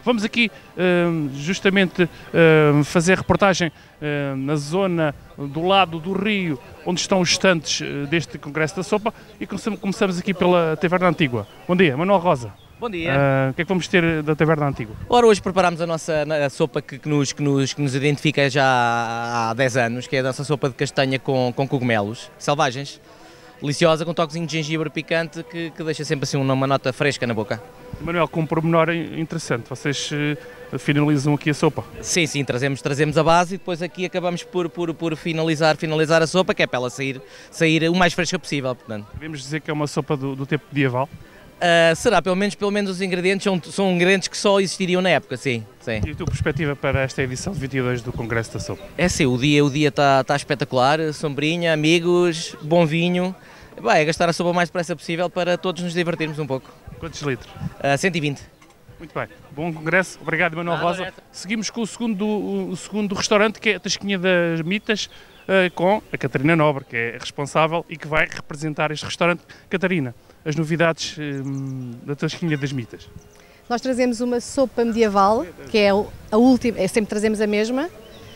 Vamos aqui justamente fazer reportagem na zona do lado do rio, onde estão os estantes deste Congresso da Sopa, e começamos aqui pela Taverna Antigua. Bom dia, Manuel Rosa. Bom dia. O que é que vamos ter da Taverna Antigua? Ora, hoje preparámos a nossa sopa que nos identifica já há 10 anos, que é a nossa sopa de castanha com cogumelos selvagens, deliciosa, com um toquezinho de gengibre picante que deixa sempre assim uma nota fresca na boca. Manuel, com um pormenor interessante, vocês finalizam aqui a sopa? Sim, trazemos a base e depois aqui acabamos por finalizar a sopa, que é para ela sair o mais fresca possível, portanto. Podemos dizer que é uma sopa do tempo medieval? Será, pelo menos os ingredientes são ingredientes que só existiriam na época, sim. E a tua perspectiva para esta edição de 22 do Congresso da Sopa? É sim, o dia está espetacular, sombrinha, amigos, bom vinho. Vai, é gastar a sopa o mais depressa possível para todos nos divertirmos um pouco. Quantos litros? 120. Muito bem. Bom congresso. Obrigado, Manuel Rosa. Seguimos com o segundo restaurante, que é a Tasquinha das Mitas, com a Catarina Nobre, que é responsável e que vai representar este restaurante. Catarina, as novidades da Tasquinha das Mitas. Nós trazemos uma sopa medieval, que é a última, sempre trazemos a mesma,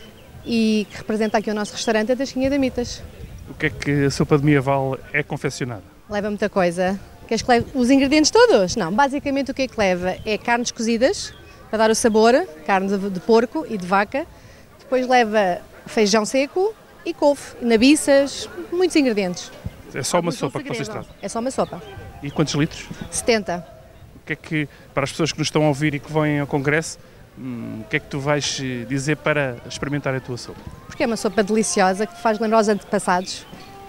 e que representa aqui o nosso restaurante, a Tasquinha das Mitas. O que é que a sopa medieval é confeccionada? Leva muita coisa. Queres que leve os ingredientes todos? Não, basicamente o que é que leva? É carnes cozidas, para dar o sabor, carne de porco e de vaca. Depois leva feijão seco e couve, nabiças, muitos ingredientes. É só uma sopa que vocês trazem? É só uma sopa. E quantos litros? 70. O que é que, para as pessoas que nos estão a ouvir e que vêm ao Congresso, o que é que tu vais dizer para experimentar a tua sopa? Porque é uma sopa deliciosa que faz lembrar os antepassados.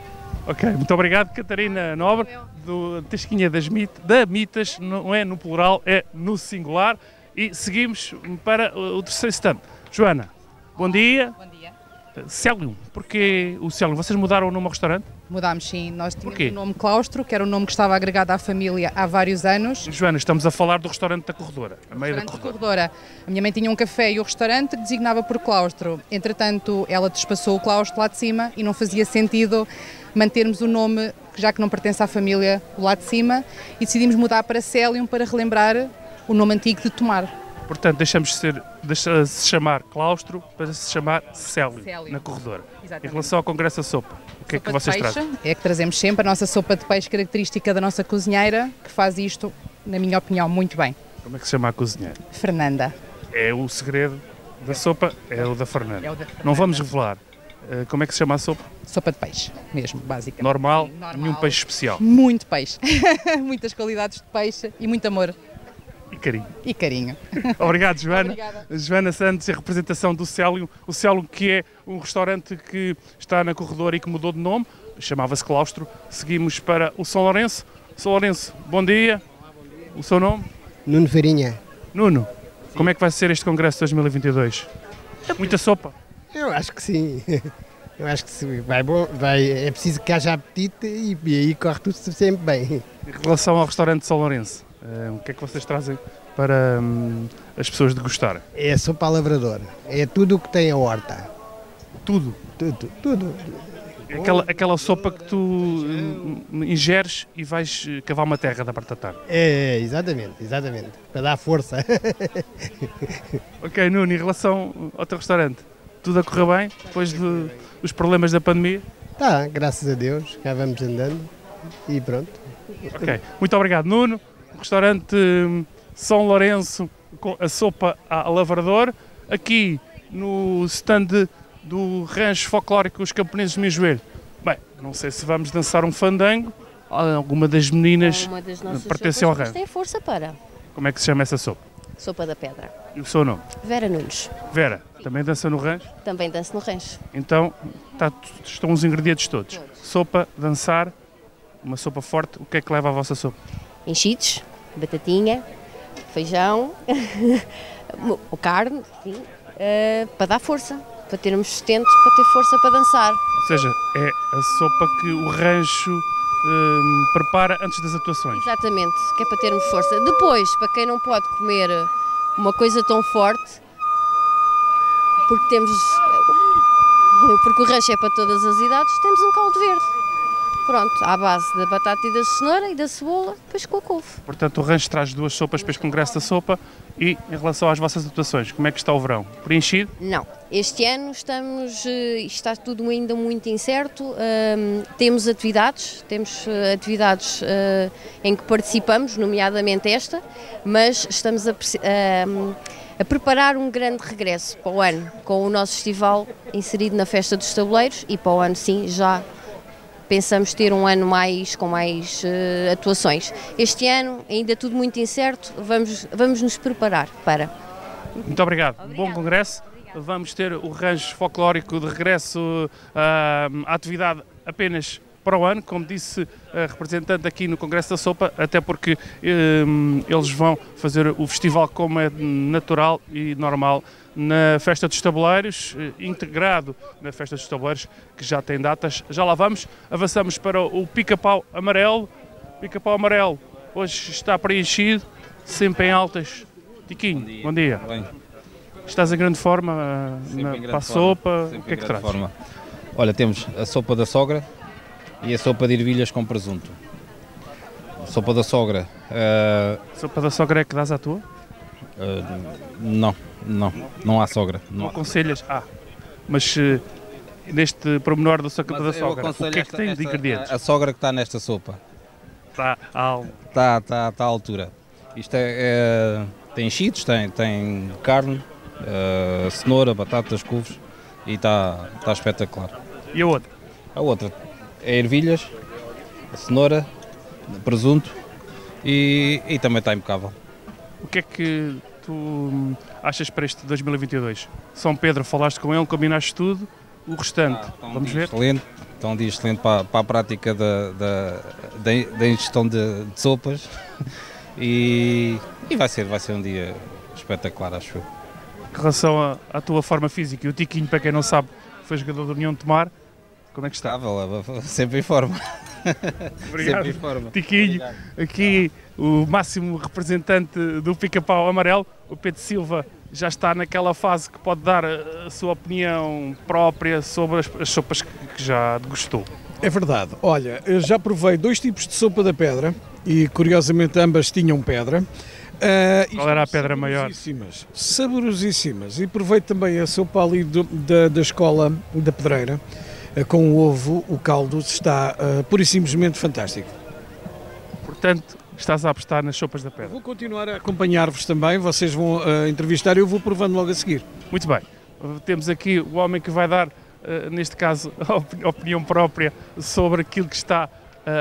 Ok, muito obrigado, Catarina Nobre, do Tasquinha da Mitas, não é no plural, é no singular. E seguimos para o terceiro stand. Joana, bom dia. Bom dia. Célium, porquê o Célium? Vocês mudaram o nome ao restaurante? Mudámos, sim. Nós tínhamos Porquê? o nome Claustro, que era um nome que estava agregado à família há vários anos. Joana, estamos a falar do restaurante da Corredora, a meio da Restaurante Corredora. Corredora. A minha mãe tinha um café e o restaurante designava por Claustro. Entretanto, ela despassou o Claustro lá de cima e não fazia sentido mantermos o nome, já que não pertence à família, lá de cima, e decidimos mudar para Célium para relembrar o nome antigo de Tomar. Portanto, deixa-se chamar Claustro para se chamar Célium, Célium. na Corredora. Exatamente. Em relação ao Congresso da Sopa, o que é que Sopa de vocês peixe, trazem? é que trazemos sempre a nossa sopa de peixe característica da nossa cozinheira, que faz isto, na minha opinião, muito bem. Como é que se chama a cozinheira? Fernanda. É o segredo da sopa, é o da Fernanda. É o da Fernanda. Não vamos revelar. Como é que se chama a sopa? Sopa de peixe, mesmo, basicamente. Normal, Sim, normal. nenhum peixe especial. Muito peixe. Muitas qualidades de peixe e muito amor E carinho. e carinho. Obrigado, Joana. Obrigada. Joana Santos, em representação do Célium. O Célium, que é um restaurante que está na Corredora e que mudou de nome, chamava-se Claustro. Seguimos para o São Lourenço. São Lourenço, bom dia. Olá, bom dia. O seu nome? Nuno Farinha. Nuno, como é que vai ser este Congresso de 2022? Muita sopa? Eu acho que sim. Eu acho que sim. É preciso que haja apetite e aí corre tudo sempre bem. Em relação ao restaurante de São Lourenço, o que é que vocês trazem para as pessoas degustarem? É a sopa à lavrador. É tudo o que tem a horta. Tudo. Tudo. É aquela sopa que tu ingeres e vais cavar uma terra da parte da tarde. É, exatamente. Para dar força. Ok, Nuno, em relação ao teu restaurante, tudo a correr bem depois dos problemas da pandemia? Tá, graças a Deus, cá vamos andando e pronto. Ok, muito obrigado, Nuno. Restaurante São Lourenço com a sopa à lavrador. Aqui no stand do Rancho Folclórico Os Camponeses do Mijoelho. Bem, não sei se vamos dançar um fandango. Alguma das meninas Uma das nossas pertence ao sopas, mas rancho. tem força para. Como é que se chama essa sopa? Sopa da Pedra. E o seu nome? Vera Nunes. Vera, também dança no rancho? Também dança no rancho. Então, estão os ingredientes todos. Sopa, dançar, uma sopa forte. O que é que leva a vossa sopa? Enchidos, batatinha, feijão, o carne, enfim, para dar força, para termos sustento, para ter força para dançar. Ou seja, é a sopa que o rancho prepara antes das atuações. Exatamente, que é para termos força. Depois, para quem não pode comer uma coisa tão forte, porque o rancho é para todas as idades, temos um caldo verde. pronto, à base da batata e da cenoura e da cebola, depois com a couve. Portanto, o rancho traz 2 sopas para este congresso da sopa. E em relação às vossas atuações, como é que está o verão? Preenchido? Não, este ano está tudo ainda muito incerto, temos atividades em que participamos, nomeadamente esta, mas estamos a preparar um grande regresso para o ano, com o nosso festival inserido na Festa dos Tabuleiros e para o ano sim, já pensamos ter um ano com mais atuações. Este ano, ainda tudo muito incerto, vamos nos preparar para. Muito obrigado. Bom congresso. Obrigado. Vamos ter o rancho folclórico de regresso à atividade apenas para o ano, como disse a representante aqui no Congresso da Sopa, até porque eles vão fazer o festival como é natural e normal na Festa dos Tabuleiros, integrado na Festa dos Tabuleiros, que já tem datas. Já lá vamos, avançamos para o Pica-Pau Amarelo. Pica-Pau Amarelo hoje está preenchido, sempre em altas. Tiquinho, bom dia. Bem. Estás em grande forma para a sopa, o que é que traz? Forma. Olha, temos a sopa da sogra e a sopa de ervilhas com presunto. A sopa da sogra... Sopa da sogra é que dás à tua? Não há sogra. Não aconselhas? Mas neste pormenor da sopa da sogra, o que é que tem de ingredientes? A sogra que está nesta sopa. Está à altura. Isto tem cheetos, tem carne, cenoura, batatas, couves e está espetacular. E a outra? A outra é ervilhas, a cenoura, presunto e também está impecável. O que é que tu achas para este 2022? São Pedro, falaste com ele, combinaste tudo, o restante, vamos ver? Excelente, então um dia excelente para a prática da ingestão de sopas e vai ser um dia espetacular, acho eu. Em relação à tua forma física, e o Tiquinho, para quem não sabe, foi jogador da União de Tomar, como é que está? Sempre em forma. Obrigado, sempre em forma. Tiquinho. Obrigado. Aqui o máximo representante do Pica-Pau Amarelo, o Pedro Silva, já está naquela fase que pode dar a sua opinião própria sobre as sopas que já degustou. É verdade. Olha, eu já provei 2 tipos de sopa da pedra e curiosamente ambas tinham pedra. Qual era a pedra maior? Saborosíssimas. E provei também a sopa ali da escola da Pedreira, com o ovo, o caldo está pura e simplesmente fantástico. Portanto, estás a apostar nas sopas da pedra. Vou continuar a acompanhar-vos também, vocês vão entrevistar e eu vou provando logo a seguir. Muito bem. Temos aqui o homem que vai dar, neste caso, a opinião própria sobre aquilo que está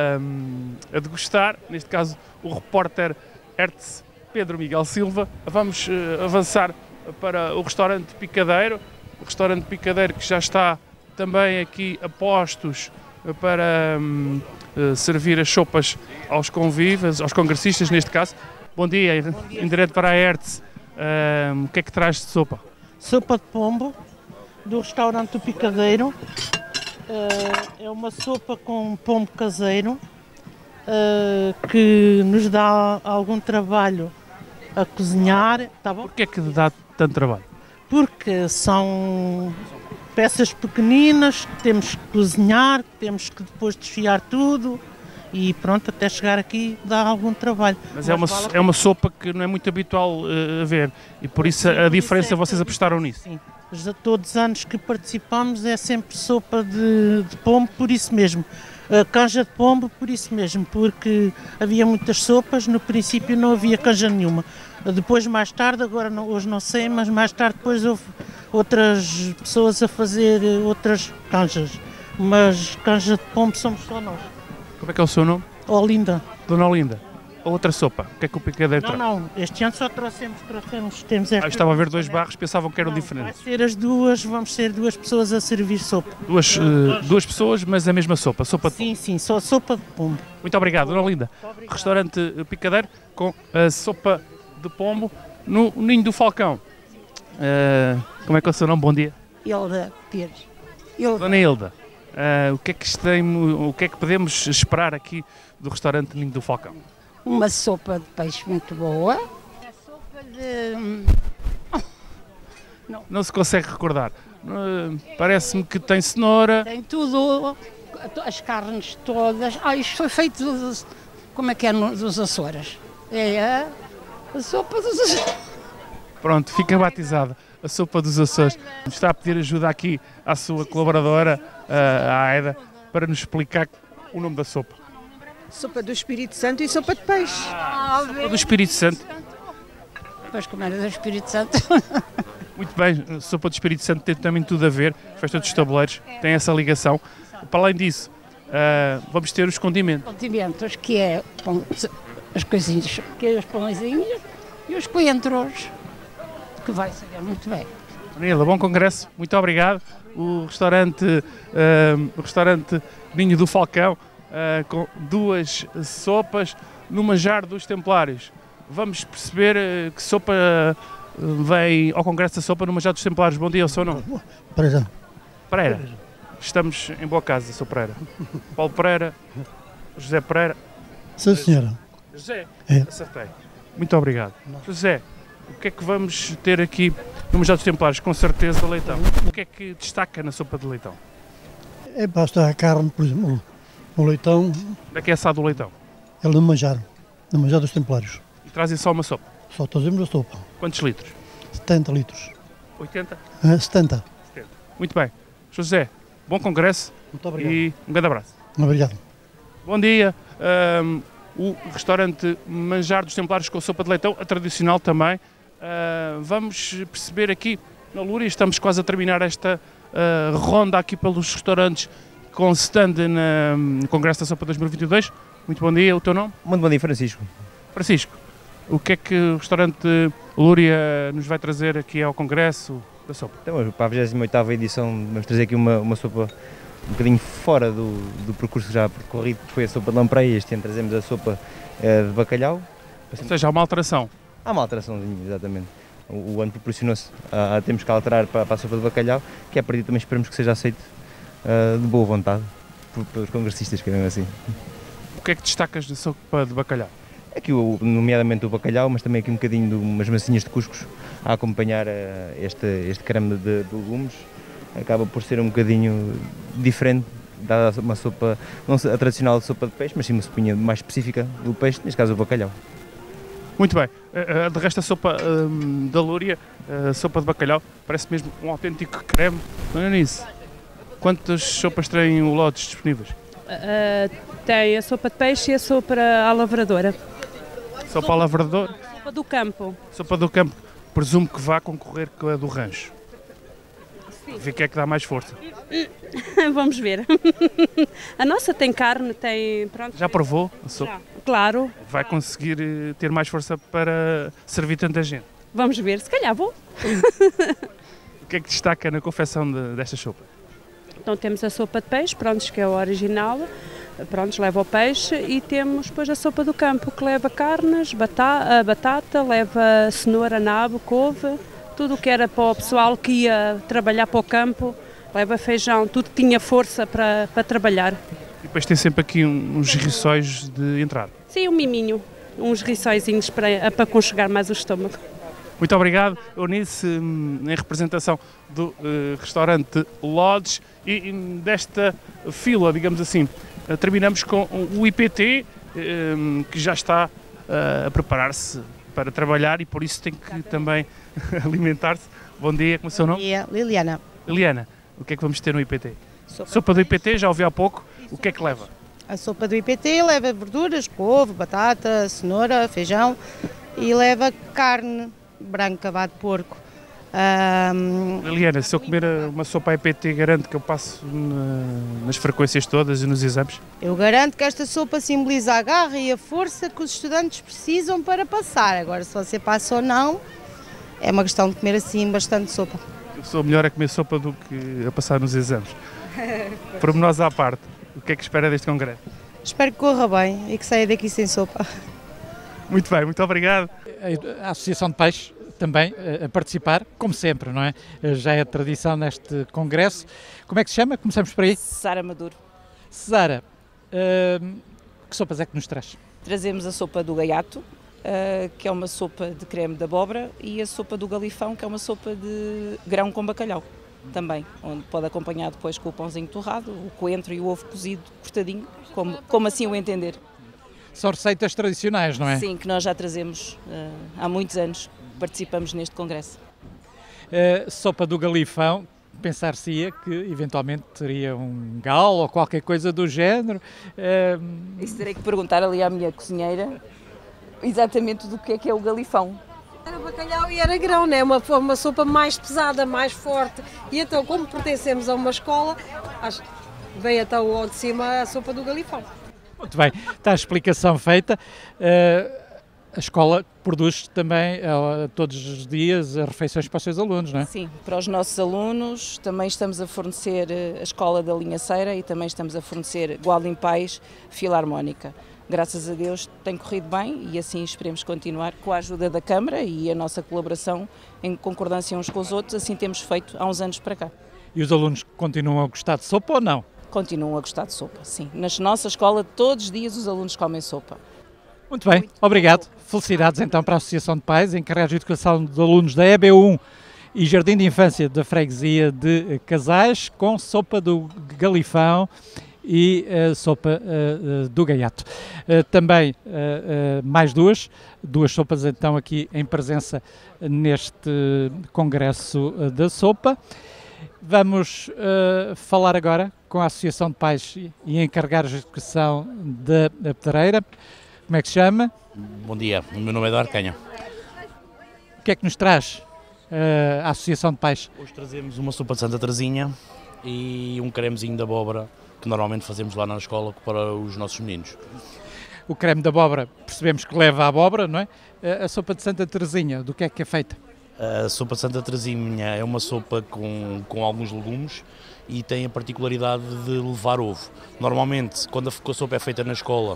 a degustar, neste caso o repórter Hertz Pedro Miguel Silva. Vamos avançar para o restaurante Picadeiro, que já está também aqui a postos para servir as sopas aos convívios, aos congressistas neste caso. Bom dia, em direto para a Hertz. O que é que traz de sopa? Sopa de pombo, do restaurante do Picadeiro. É uma sopa com pombo caseiro, que nos dá algum trabalho a cozinhar. Tá bom? Porquê é que dá tanto trabalho? Porque são peças pequeninas, que temos que cozinhar, temos que depois desfiar tudo e pronto, até chegar aqui dá algum trabalho. Mas é uma sopa que não é muito habitual a ver e por isso a diferença vocês apostaram nisso? Sim, todos os anos que participamos é sempre sopa de pombo, por isso mesmo. Canja de pombo, por isso mesmo, porque havia muitas sopas, no princípio não havia canja nenhuma. Depois, mais tarde, agora hoje não sei, mas mais tarde depois houve outras pessoas a fazer outras canjas. Mas canja de pombo somos só nós. Como é que é o seu nome? Olinda. Dona Olinda. Outra sopa, o que é que o Picadeiro traz? Não, este ano só temos esta. Estava a ver 2 barros, pensavam que eram diferentes. Vai ser vamos ser 2 pessoas a servir sopa. Duas pessoas, mas a mesma sopa? Sopa de... Sim, só sopa de pombo. Muito obrigado, Dona Olinda. Restaurante Picadeiro com a sopa de pombo no Ninho do Falcão. Como é que é o seu nome? Bom dia. Hilda Pires. Dona Hilda, o que é que podemos esperar aqui do restaurante Ninho do Falcão? Uma sopa de peixe muito boa. A sopa de... Não se consegue recordar. Parece-me que tem cenoura. Tem tudo. as carnes todas. Isto foi feito, como é que é, dos Açores? É a sopa dos Açores. Pronto, fica batizada. A sopa dos Açores. Está a pedir ajuda aqui à sua colaboradora, a Aida, para nos explicar o nome da sopa. Sopa do Espírito Santo e sopa de peixe. Sopa do Espírito Santo. Depois comer do Espírito Santo. Muito bem, a sopa do Espírito Santo tem também tudo a ver. Festa dos Tabuleiros tem essa ligação. Para além disso, vamos ter os condimentos. Condimentos, que é as coisinhas, que é os pãezinhos e os coentros, que vai saber muito bem. Nila, bom congresso, muito obrigado. O restaurante Ninho do Falcão, com 2 sopas no manjar dos Templários. Vamos perceber que sopa vem ao Congresso da Sopa no manjar dos Templários. Bom dia, o seu nome? Pereira. Estamos em boa casa, Sr. Pereira. Paulo Pereira, José Pereira. Sim, senhora. José? É. Acertei. Muito obrigado. José, o que é que vamos ter aqui no manjar dos Templários? Com certeza, leitão. O que é que destaca na sopa de leitão? É basta a carne, por exemplo, o leitão. Onde é que é assado o leitão? É no manjar dos Templários. E trazem só uma sopa? Só trazemos a sopa. Quantos litros? 70 litros. 80? 70. Muito bem. José, bom congresso. Muito obrigado. E um grande abraço. Obrigado. Bom dia. O restaurante Manjar dos Templários com sopa de leitão, a tradicional também. Vamos perceber aqui na Lúria, estamos quase a terminar esta ronda aqui pelos restaurantes com stand no Congresso da Sopa 2022. Muito bom dia, o teu nome? Muito bom dia, Francisco. Francisco, o que é que o restaurante Lúria nos vai trazer aqui ao Congresso da Sopa? Então, para a 28ª edição vamos trazer aqui uma sopa um bocadinho fora do percurso já percorrido, que foi a sopa de lampreia. Este ano trazemos a sopa de bacalhau. Ou seja, há uma alteração. Há uma alteraçãozinha, exatamente. O ano proporcionou-se, temos que alterar para a sopa de bacalhau, que a partir também esperamos que seja aceito de boa vontade pelos congressistas, que é assim. O que é que destacas da sopa de bacalhau? Aqui, nomeadamente o bacalhau, mas também aqui um bocadinho de umas massinhas de cuscos a acompanhar este creme de legumes. Acaba por ser um bocadinho diferente, dada uma sopa, não a tradicional sopa de peixe, mas sim uma sopinha mais específica do peixe, neste caso o bacalhau. Muito bem, de resto a sopa da Lúria, a sopa de bacalhau, parece mesmo um autêntico creme. Não é nisso? Quantas sopas têm o lotes disponíveis? Tem a sopa de peixe e a sopa à lavradora. Sopa à lavradora? Sopa do campo. Sopa do campo, presumo que vá concorrer com a do rancho. Ver que é que dá mais força. Vamos ver. A nossa tem carne, tem... Pronto. Já provou a sopa? Já, claro. Vai conseguir ter mais força para servir tanta gente? Vamos ver, se calhar vou. O que é que destaca na confecção desta sopa? Então temos a sopa de peixe, pronto, que é o original, pronto, leva o peixe, e temos depois a sopa do campo, que leva carnes, batata, leva cenoura, nabo, couve, tudo o que era para o pessoal que ia trabalhar para o campo, leva feijão, tudo que tinha força para trabalhar. E depois tem sempre aqui uns rissóis de entrada? Sim, um miminho, uns rissóizinhos para aconchegar mais o estômago. Muito obrigado, Eunice, em representação do restaurante Lodge e desta fila, digamos assim. Terminamos com o IPT, que já está a preparar-se para trabalhar e por isso tem que também alimentar-se. Bom dia, como é o seu nome? Bom dia, Liliana. Liliana, o que é que vamos ter no IPT? Sopa do IPT, já ouvi há pouco, o que é que leva? A sopa do IPT leva verduras, couve, batata, cenoura, feijão e leva carne branca, de porco. Liliana, se eu comer uma sopa IPT, garanto que eu passo nas frequências todas e nos exames? Eu garanto que esta sopa simboliza a garra e a força que os estudantes precisam para passar. Agora, se você passa ou não, é uma questão de comer assim bastante sopa. Eu sou melhor a comer sopa do que a passar nos exames. Pormenores à parte, o que é que espera deste congresso? Espero que corra bem e que saia daqui sem sopa. Muito bem, muito obrigado. A Associação de Peixe também a participar, como sempre, não é? Já é tradição neste congresso. Como é que se chama? Começamos por aí. Sara Maduro. Sara, que sopas é que nos traz? Trazemos a sopa do gaiato, que é uma sopa de creme de abóbora, e a sopa do galifão, que é uma sopa de grão com bacalhau. também, onde pode acompanhar depois com o pãozinho torrado, o coentro e o ovo cozido cortadinho, como assim o entender. São receitas tradicionais, não é? Sim, que nós já trazemos há muitos anos, participamos neste congresso. Sopa do galifão, pensar-se-ia que eventualmente teria um galo ou qualquer coisa do género. Isso terei que perguntar ali à minha cozinheira exatamente do que é o galifão. Era bacalhau e era grão, né? Uma sopa mais pesada, mais forte. E então, como pertencemos a uma escola, veio até o de cima a sopa do galifão. Muito bem, está a explicação feita. A escola produz também todos os dias refeições para os seus alunos, não é? Sim, para os nossos alunos também estamos a fornecer a escola da linha Ceira e também estamos a fornecer Gualdim Pais Filarmónica. Graças a Deus tem corrido bem e assim esperemos continuar com a ajuda da Câmara e a nossa colaboração em concordância uns com os outros, assim temos feito há uns anos para cá. E os alunos continuam a gostar de sopa ou não? Continuam a gostar de sopa, sim. Na nossa escola todos os dias os alunos comem sopa. Muito bem, obrigado. Felicidades então para a Associação de Pais, encarregados de educação de alunos da EB1 e Jardim de Infância da Freguesia de Casais, com sopa do galifão e sopa do gaiato. Também mais duas sopas então aqui em presença neste congresso da sopa. Vamos falar agora com a Associação de Pais e encarregados de educação da Pedreira. Como é que se chama? Bom dia, o meu nome é Eduardo Canha. O que é que nos traz a Associação de Pais? Hoje trazemos uma sopa de Santa Teresinha e um cremezinho de abóbora que normalmente fazemos lá na escola para os nossos meninos. O creme de abóbora, percebemos que leva a abóbora, não é? A sopa de Santa Teresinha, do que é feita? A sopa de Santa Teresinha é uma sopa com alguns legumes e tem a particularidade de levar ovo. Normalmente, quando a sopa é feita na escola,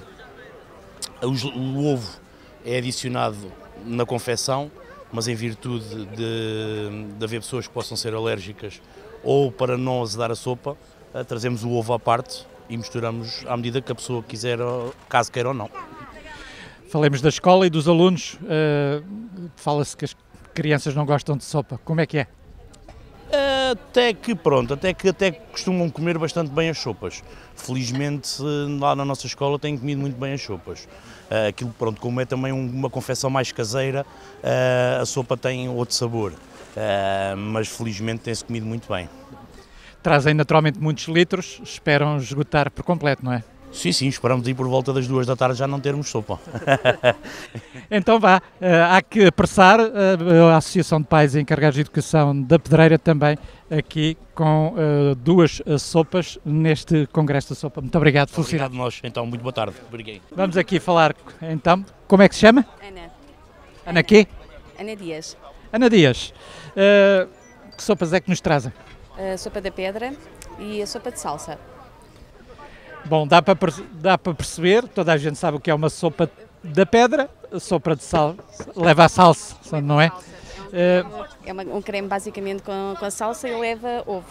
o ovo é adicionado na confecção, mas em virtude de haver pessoas que possam ser alérgicas ou para não azedar a sopa, trazemos o ovo à parte e misturamos à medida que a pessoa quiser, caso queira ou não. Falemos da escola e dos alunos. Fala-se que as crianças não gostam de sopa. Como é que é? Até que costumam comer bastante bem as sopas. Felizmente, lá na nossa escola têm comido muito bem as sopas. Aquilo, pronto, como é também uma confecção mais caseira, a sopa tem outro sabor, mas felizmente tem-se comido muito bem. Trazem naturalmente muitos litros, esperam esgotar por completo, não é? Sim, esperamos ir por volta das 2 da tarde já não termos sopa. Então vá, há que apressar. A Associação de Pais e Encarregados de Educação da Pedreira também aqui com duas sopas neste Congresso da Sopa. Muito obrigado, felicidade. Obrigado nós, então, muito boa tarde. Obrigado. Vamos aqui falar, então, como é que se chama? Ana. Ana quê? Ana Dias. Ana Dias. Que sopas é que nos trazem? A sopa da pedra e a sopa de salsa. Bom, dá para perceber, toda a gente sabe o que é uma sopa da pedra, a sopa de salsa, leva a salsa, não é? É um creme basicamente com a salsa e leva ovo.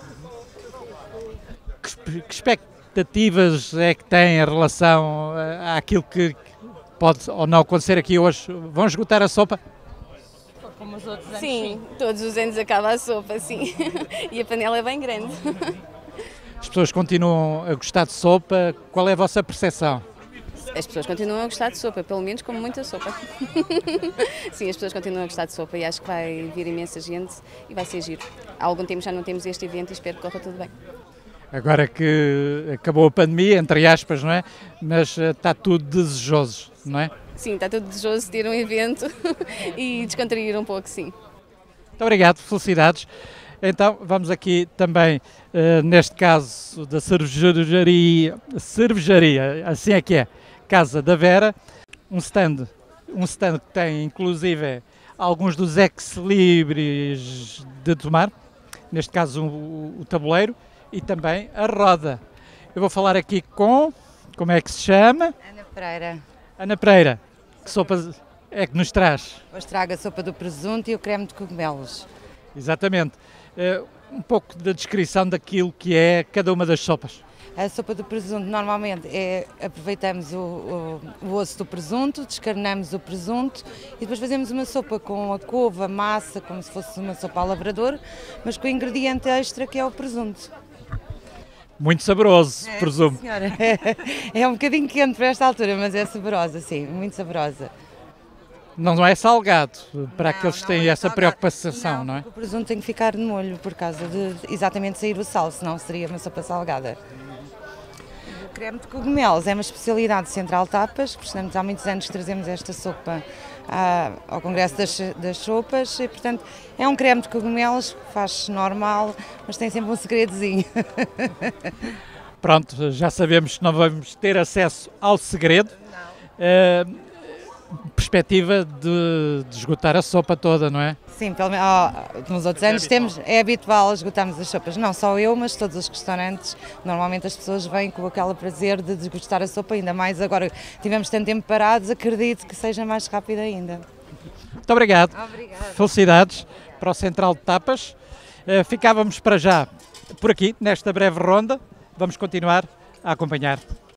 Que expectativas é que tem em relação àquilo que pode ou não acontecer aqui hoje? Vão esgotar a sopa? Como os outros anos, sim, todos os anos acaba a sopa, sim. E a panela é bem grande. As pessoas continuam a gostar de sopa. Qual é a vossa percepção? As pessoas continuam a gostar de sopa, pelo menos como muita sopa. Sim, as pessoas continuam a gostar de sopa e acho que vai vir imensa gente e vai ser giro. Há algum tempo já não temos este evento e espero que corra tudo bem. Agora que acabou a pandemia, entre aspas, não é? Mas está tudo desejoso, não é? Sim, está tudo desejoso de ter um evento e descontrair um pouco, sim. Muito obrigado, felicidades. Então, vamos aqui também, neste caso da cervejaria, assim é que é, Casa da Vera, um stand que tem inclusive alguns dos ex-libris de tomar, neste caso o tabuleiro e também a roda. Eu vou falar aqui com, como é que se chama? Ana Pereira. Ana Pereira, que sopa é que nos traz? Hoje trago a sopa do presunto e o creme de cogumelos. Exatamente. Um pouco da descrição daquilo que é cada uma das sopas. A sopa do presunto, normalmente, aproveitamos o osso do presunto, descarnamos o presunto e depois fazemos uma sopa com a couve, a massa, como se fosse uma sopa ao lavrador, mas com o ingrediente extra que é o presunto. Muito saboroso, presumo. Sim, senhora. É um bocadinho quente para esta altura, mas é saborosa, sim, muito saborosa. Não é salgado, para aqueles que têm essa preocupação, não é? O presunto tem que ficar de molho por causa de exatamente sair o sal, senão seria uma sopa salgada. O creme de cogumelos é uma especialidade de Central Tapas, portanto há muitos anos que trazemos esta sopa ao Congresso das Sopas e, portanto, é um creme de cogumelos que faz normal, mas tem sempre um segredozinho. Pronto, já sabemos que não vamos ter acesso ao segredo. Perspectiva de esgotar a sopa toda, não é? Sim, pelo menos nos outros anos é habitual esgotarmos as sopas. Não só eu, mas todos os restaurantes. Normalmente as pessoas vêm com aquele prazer de desgustar a sopa, ainda mais agora que tivemos tanto tempo parados, acredito que seja mais rápido ainda. Muito obrigado. Obrigada. Felicidades para o Central de Tapas. Ficávamos para já por aqui, nesta breve ronda. Vamos continuar a acompanhar